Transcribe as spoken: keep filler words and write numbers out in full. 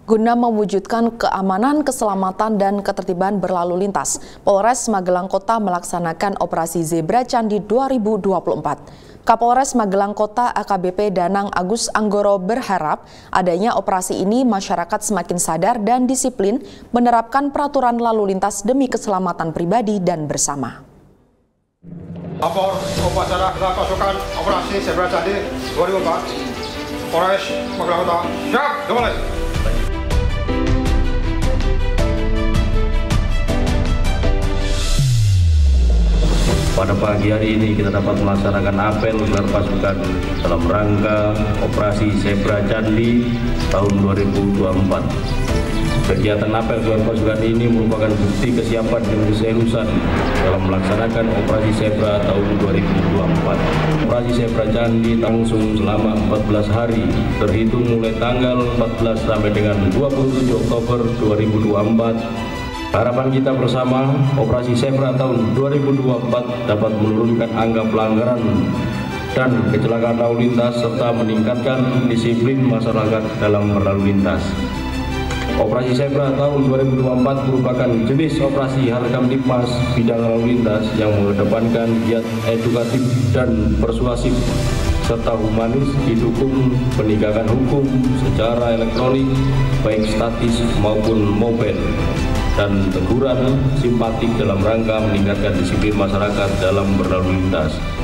Guna mewujudkan keamanan, keselamatan, dan ketertiban berlalu lintas, Polres Magelang Kota melaksanakan operasi Zebra Candi dua ribu dua puluh empat. Kapolres Magelang Kota A K B P Danang Agus Anggoro berharap adanya operasi ini masyarakat semakin sadar dan disiplin menerapkan peraturan lalu lintas demi keselamatan pribadi dan bersama. Lapor upacara gelar pasukan operasi Zebra Candi dua ribu empat, Polres Magelang Kota, siap, dimulai. Pada pagi hari ini kita dapat melaksanakan apel gelar pasukan dalam rangka operasi Zebra Candi tahun dua ribu dua puluh empat. Kegiatan apel gelar pasukan ini merupakan bukti kesiapan dan keseriusan dalam melaksanakan operasi Zebra tahun dua ribu dua puluh empat. Operasi Zebra Candi langsung selama empat belas hari, terhitung mulai tanggal empat belas sampai dengan dua puluh tujuh Oktober dua ribu dua puluh empat. Harapan kita bersama, operasi Zebra tahun dua ribu dua puluh empat dapat menurunkan angka pelanggaran dan kecelakaan lalu lintas serta meningkatkan disiplin masyarakat dalam berlalu lintas. Operasi Zebra tahun dua ribu dua puluh empat merupakan jenis operasi Harkamtipmas bidang lalu lintas yang mengedepankan giat edukatif dan persuasif serta humanis, didukung penegakan hukum secara elektronik baik statis maupun mobile, dan teguran simpatik dalam rangka meningkatkan disiplin masyarakat dalam berlalu lintas.